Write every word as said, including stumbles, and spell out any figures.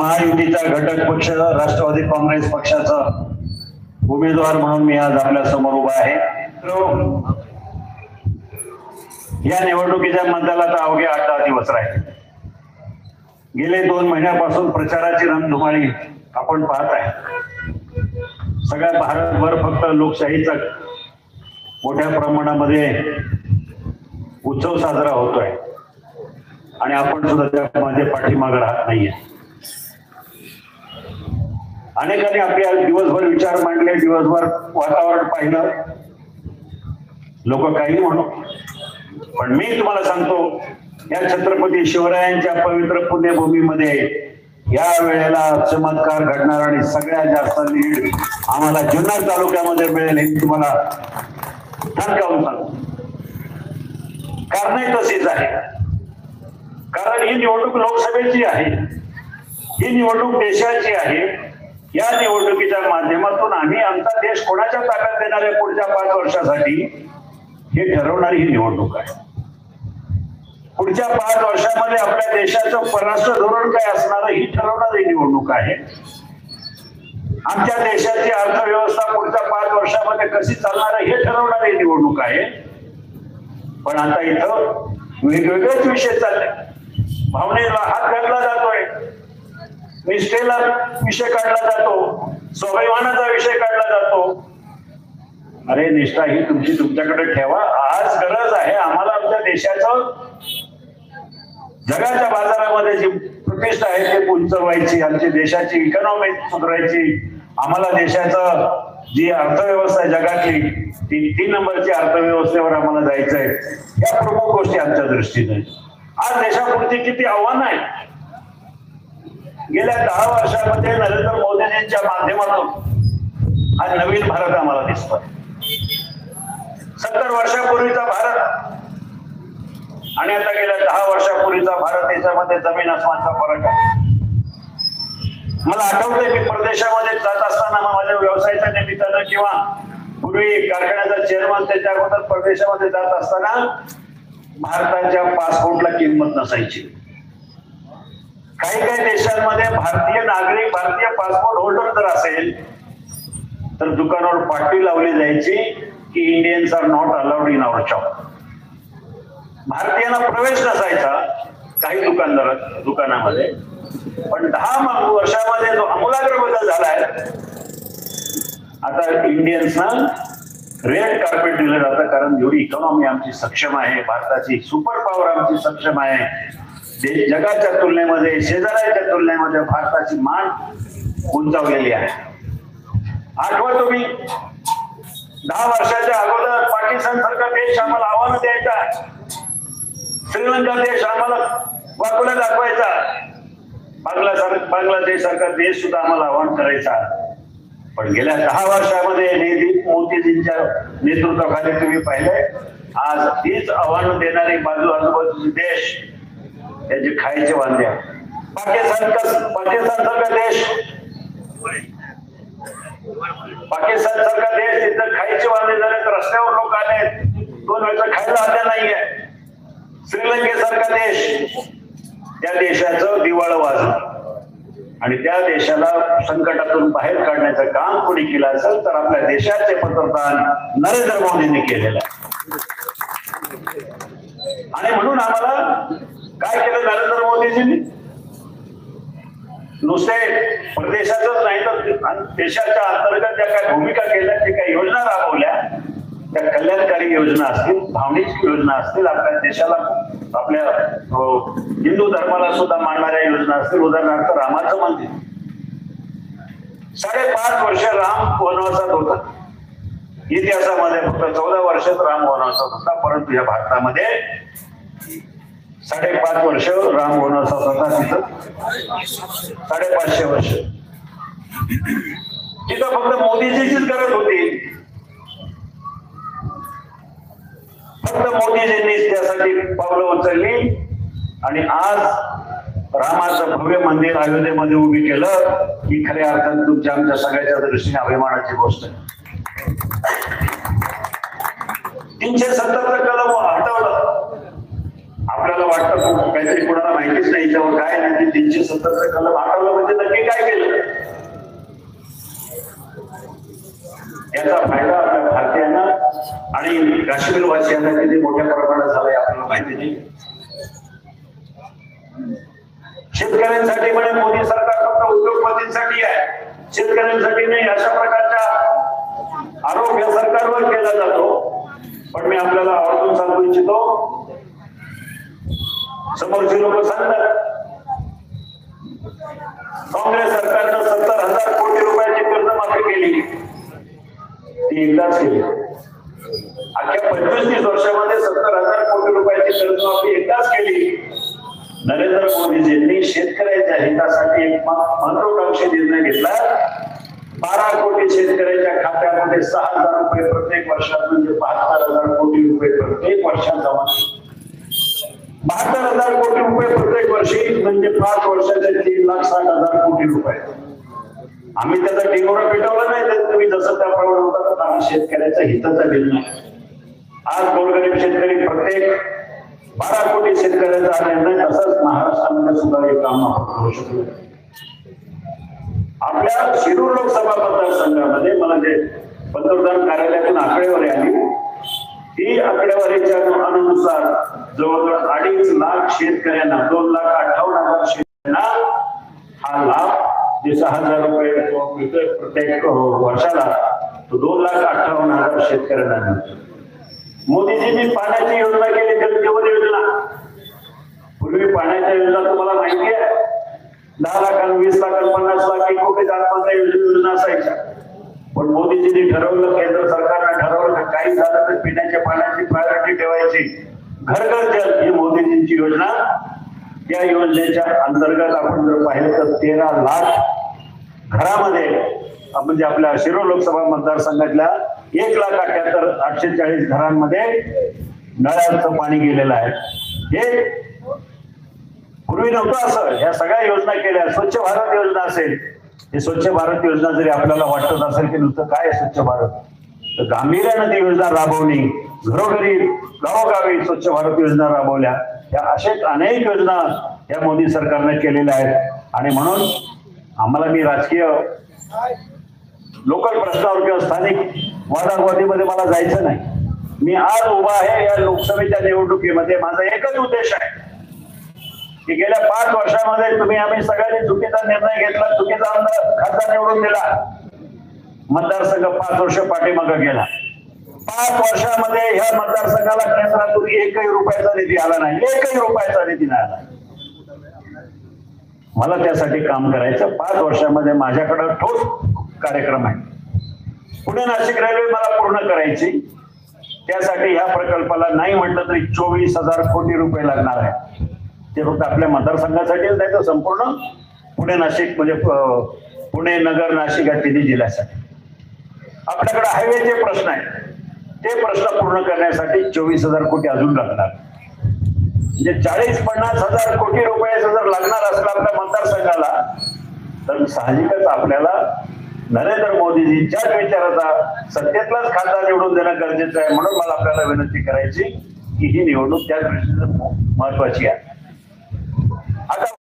महायुतीचा घटक पक्ष राष्ट्रवादी काँग्रेस पक्षाचा उमेदवार म्हणून मी आज आपल्या समोर उभा आहे। या निवडणुकीच्या मतदानाला तर अवघे आठ दहा दिवस राहिले। गेले दोन महिन्यापासून प्रचाराची रणधुमाळी आपण पाहत आहे। सगळ्या भारतभर फक्त लोकशाहीचा मोठ्या प्रमाणामध्ये उत्सव साजरा होतोय आणि आपण सुद्धा त्यामध्ये पाठीमागे राहत नाहीये। अनेकांनी आपल्या दिवसभर विचार मांडले, दिवसभर वातावरण पाहिलं, लोक काही म्हणू, पण मी तुम्हाला सांगतो या छत्रपती शिवरायांच्या पवित्र पुण्यभूमीमध्ये या वेळेला चमत्कार घडणार आणि सगळ्यात जास्त लीड आम्हाला जुन्नर तालुक्यामध्ये मिळेल हे तुम्हाला ठणकावून सांगतो। कारण तशीच आहे, कारण ही निवडणूक लोकसभेची आहे, ही निवडणूक देशाची आहे। या निवडणुकीच्या माध्यमातून आम्ही आमचा देश कोणाच्या ताब्यात देणार आहे पुढच्या पाच वर्षासाठी हे ठरवणारी ही निवडणूक आहे। पुढच्या पाच वर्षामध्ये आपल्या देशाचं परराष्ट्र धोरण काय असणार ही ठरवणारी निवडणूक आहे। आमच्या देशाची अर्थव्यवस्था पुढच्या पाच वर्षामध्ये कशी चालणार आहे हे ठरवणारी निवडणूक आहे। पण आता इथं वेगवेगळेच विषय चालले, भावनेला हात घातला जातोय, निष्ठेला विषय काढला जातो, स्वाभिमानाचा विषय काढला जातो। अरे निष्ठा ही तुमची तुमच्याकडे ठेवा। आज गरज आहे आम्हाला आमच्या देशाचं जगाच्या बाजारामध्ये जी प्रतिष्ठा आहे ते उंचवायची, आमची देशाची इकॉनॉमी सुधारायची, आम्हाला देशाचं जी अर्थव्यवस्था आहे जगातली ती तीन नंबरची अर्थव्यवस्थेवर आम्हाला जायचं आहे। या प्रमुख गोष्टी आमच्या दृष्टीने आज देशापुढची किती आव्हानं आहेत। गेल्या दहा वर्षामध्ये नरेंद्र मोदींच्या माध्यमातून आज नवीन भारत आम्हाला दिसतोय। सत्तर वर्षापूर्वीचा भारत आणि आता गेल्या दहा वर्षापूर्वीचा भारत याच्यामध्ये जमीन आसमानचा फरक आहे। मला आठवतंय मी परदेशामध्ये जात असताना माझ्या व्यवसायाच्या निमित्तानं किंवा पूर्वी कारखान्याचा चेअरमन त्याच्या अगोदर परदेशामध्ये जात असताना भारताच्या पासपोर्टला किंमत नसायची। काही काही देशांमध्ये भारतीय नागरिक भारतीय पासपोर्ट होल्डर जर असेल तर दुकानावर पाटी लावली जायची की Indians are not allowed in our shop. भारतीयांना प्रवेश नसायचा काही दुकानदार दुकानामध्ये। पण दहा वर्षामध्ये जो आमूलाग्र बदल झालाय, आता इंडियन्सना रेड कार्पेट दिलं जातं, कारण एवढी इकॉनॉमी आमची सक्षम आहे, भारताची सुपर पॉवर आमची सक्षम आहे। जगाच्या तुलनेमध्ये शेजाऱ्याच्या तुलनेमध्ये भारताची मान उंचावलेली आहे। आठवा तुम्ही दहा वर्षाच्या अगोदर पाकिस्तान सारखा देश आम्हाला आव्हान द्यायचा, श्रीलंका देश आम्हाला वाकुला दाखवायचा, बांगला बांगलादेश सारखा देश सुद्धा आम्हाला आव्हान करायचा। पण गेल्या दहा वर्षामध्ये मोदीजींच्या नेतृत्वाखाली तुम्ही पाहिले आज तीच आव्हान देणारी बाजू आजूबाजूचे देश त्याचे खायचे वांदे आहे। पाकिस्तान पाकिस्तान सारखा देश पाकिस्तान सारखा देश तिथं खायचे वांदे झाले तर रस्त्यावर लोक आले, दोन वेळचं खायला आलं नाहीये। श्रीलंकेसारखा देश त्या देशाचं दिवाळं वाजलं आणि त्या देशाला संकटातून बाहेर काढण्याचं काम कोणी केलं असेल तर आपल्या देशाचे पंतप्रधान नरेंद्र मोदींनी केलेलं आहे। आणि म्हणून आम्हाला काय केलं नरेंद्र मोदीजींनी, नुसते प्रदेशातच नाही तर देशाच्या अंतर्गत ज्या काही भूमिका केल्या, त्या काही योजना राबवल्या, त्या कल्याणकारी योजना असतील, भावनिक योजना असतील, आपल्या देशाला आपल्या हिंदू धर्माला सुद्धा मानणाऱ्या योजना असतील। उदाहरणार्थ रामाचं मंदिर, साडेपाच वर्ष राम वनवासात होता। इतिहासामध्ये फक्त चौदा वर्षात राम वनवासात होता, परंतु या भारतामध्ये साडेपाच वर्ष राम वनवासात होता। तिथं साडेपाचशे वर्ष तिथं फक्त मोदीजीचीच गरज होती, फक्त मोदीजींनी त्यासाठी पावलं उचलली आणि आज रामाचं भव्य मंदिर अयोध्येमध्ये उभी केलं ही खऱ्या अर्थाने तुमच्या आमच्या सगळ्याच्या दृष्टीने अभिमानाची गोष्ट आहे। तीनशे सत्तरचं कलम हटवलं, आपल्याला मला वाटतं काहीतरी कोणाला माहितीच नाही याच्यावर काय नाही. तीनशे सत्तरचा कलम हटवलं म्हणजे नक्की काय केलं याचा फायदा आपल्या भारतीयांना आणि काश्मीर वासियांना किती मोठ्या प्रमाणात झालाय आपल्याला माहिती नाही. शेतकऱ्यांसाठी म्हणे मोदी सरकार फक्त उद्योगपतींसाठी आहे, शेतकऱ्यांसाठी नाही अशा प्रकारचा आरोप या सरकारवर केला जातो. पण मी आपल्याला आवर्जून सांगू इच्छितो, समोरचे लोक सांगतात काँग्रेस सरकारनं सत्तर हजार कोटी रुपयाची कर्जमाफी केली, ती एकदाच केली. अख्ख्या पंचवीस तीस वर्षामध्ये सत्तर हजार कोटी रुपयाची कर्जमाफी एकदाच केली. नरेंद्र मोदीजींनी शेतकऱ्यांच्या हितासाठी एक महत्वाकांक्षी निर्णय घेतला. बारा कोटी शेतकऱ्यांच्या खात्यामध्ये सहा हजार रुपये प्रत्येक वर्षात म्हणजे बहात्तर हजार कोटी रुपये प्रत्येक वर्षात जमा. बहात्तर हजार कोटी रुपये प्रत्येक वर्षी म्हणजे पाच वर्षाचे तीन लाख साठ हजार कोटी रुपये. आम्ही त्याचा टिंगोरा पेटवला नाही, तर तुम्ही जसं त्याप्रमाणे होता तर आम्ही शेतकऱ्याचा हिताचा निर्णय. आज गोरगरीब शेतकरी प्रत्येक बारा कोटी शेतकऱ्यांचा निर्णय तसंच महाराष्ट्रामध्ये सुद्धा हे काम आपण करू शकलो. आपल्या शिरूर लोकसभा मतदारसंघामध्ये मला जे पंतप्रधान कार्यालयातून आकडेवारी आली, ही आकडेवारीच्या अनुसार जवळजवळ अडीच लाख शेतकऱ्यांना दोन लाख अठ्ठावन्न हजार शेतकऱ्यांना हा लाभ जे सहा हजार रुपये प्रत्येक वर्षाला तो दोन लाख अठ्ठावन्न हजार शेतकऱ्यांना मिळतो. मोदीजींनी पाण्याची योजना केली, जलजीवन योजना. पूर्वी पाण्याच्या योजना तुम्हाला माहिती आहे, दहा लाख वीस लाख पन्नास लाख एक कोटी आत्महत्या योजना असायच्या. पण मोदीजींनी ठरवलं, केंद्र सरकारनं ठरवलं काही झालं तर पिण्याच्या पाण्याची प्रायोरिटी ठेवायची. घर घर जल ही मोदीजींची योजना. या योजनेच्या अंतर्गत आपण जर पाहिलं तर तेरा लाख घरामध्ये म्हणजे आपल्या शिरूर लोकसभा मतदारसंघातल्या एक लाख अठ्याहत्तर आठशे चाळीस घरांमध्ये नळाचं पाणी गेलेलं आहे. हे पूर्वी नव्हतं असं. ह्या सगळ्या योजना केल्या. स्वच्छ भारत योजना असेल, हे स्वच्छ भारत योजना जरी आपल्याला वाटत असेल की नुसतं काय स्वच्छ भारत, तर गांभीर्यानं ती योजना राबवली. घरोघरी गावोगावी स्वच्छ भारत योजना राबवल्या. या अशा अनेक योजना या मोदी सरकारने केलेल्या आहेत. आणि म्हणून आम्हाला मी राजकीय लोकल प्रश्नावर किंवा स्थानिक वादावादीमध्ये मला जायचं नाही. मी आज उभा आहे या लोकसभेच्या निवडणुकीमध्ये. माझा एकच उद्देश आहे की गेल्या पाच वर्षामध्ये तुम्ही आम्ही सगळ्यांनी चुकीचा निर्णय घेतला, चुकीचा आमदार खासदार निवडून दिला, मतदारसंघ पाच वर्ष पाठीमागे गेला. पाच वर्षामध्ये ह्या मतदारसंघाला केंद्रातून एकही रुपयाचा निधी आला नाही, एकही रुपयाचा निधी नाही आला. मला त्यासाठी काम करायचं. पाच वर्षामध्ये माझ्याकडे ठोस कार्यक्रम आहे. पुणे नाशिक रेल्वे मला पूर्ण करायची. त्यासाठी ह्या प्रकल्पाला नाही म्हटलं तरी चोवीस हजार कोटी रुपये लागणार आहे. ते फक्त आपल्या मतदारसंघासाठीच नाही तर संपूर्ण पुणे नाशिक म्हणजे पुणे नगर नाशिक या तिन्ही जिल्ह्यासाठी. आपल्याकडे हायवेचे प्रश्न आहेत, ते प्रश्न पूर्ण करण्यासाठी चोवीस हजार कोटी अजून लागणार. म्हणजे चाळीस पन्नास हजार कोटी रुपयाचं जर लागणार असलं आपल्या मतदारसंघाला, तर साहजिकच आपल्याला नरेंद्र मोदीजींच्याच विचाराचा सत्तेतलाच खासदार निवडून देणं गरजेचं आहे. म्हणून मला आपल्याला विनंती करायची की ही निवडणूक त्याच दृष्टीने महत्वाची आहे. आता